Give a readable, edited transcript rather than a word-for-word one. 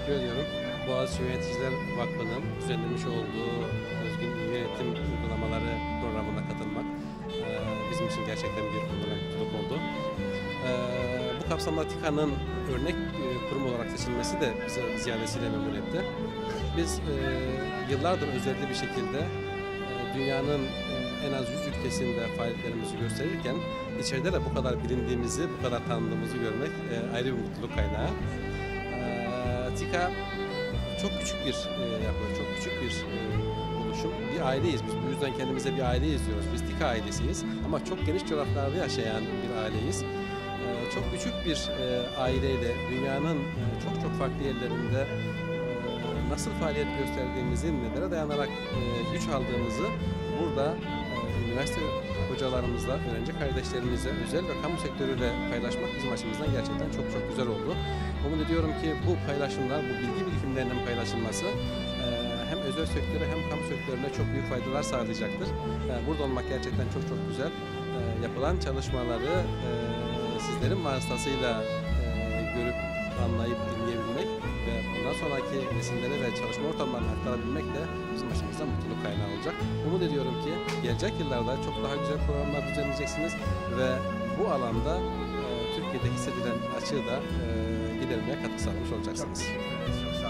teşekkür ediyorum. Boğaziçi Yöneticiler Vakfı'nın düzenlemiş olduğu özgün yönetim uygulamaları programına katılmak bizim için gerçekten bir mutluluk oldu. Bu kapsamda TİKA'nın örnek kurum olarak seçilmesi de bize ziyadesiyle memnun etti. Biz yıllardır özellikle bir şekilde dünyanın en az 100 ülkesinde faaliyetlerimizi gösterirken içeride de bu kadar bilindiğimizi, bu kadar tanındığımızı görmek ayrı bir mutluluk kaynağı. TİKA çok küçük bir yapı, çok küçük bir oluşum. Bir aileyiz biz. Bu yüzden kendimize bir aileyiz diyoruz. Biz TİKA ailesiyiz ama çok geniş coğrafyalarda yaşayan bir aileyiz. Çok küçük bir aileyle dünyanın çok farklı yerlerinde nasıl faaliyet gösterdiğimizi, nelere dayanarak güç aldığımızı burada üniversite hocalarımızla, öğrenci kardeşlerimizle, özel ve kamu sektörüyle paylaşmak bizim açımızdan gerçekten çok güzel oldu. Umut ediyorum ki bu paylaşımlar, bu bilgi birikimlerinin paylaşılması hem özel sektöre hem kamu sektörüne çok büyük faydalar sağlayacaktır. Burada olmak gerçekten çok güzel. Yapılan çalışmaları sizlerin vasıtasıyla görüp, anlayıp, dinleyebilmek ve bundan sonraki nesillere ve çalışma ortamlarına aktarabilmek de bizim açımızdan mutluluk kaynağı olacak. Umut ediyorum ki gelecek yıllarda çok daha güzel programlar düzenleyeceksiniz ve bu alanda Türkiye'de hissedilen açığı da gidermeye katkı sağlamış olacaksınız.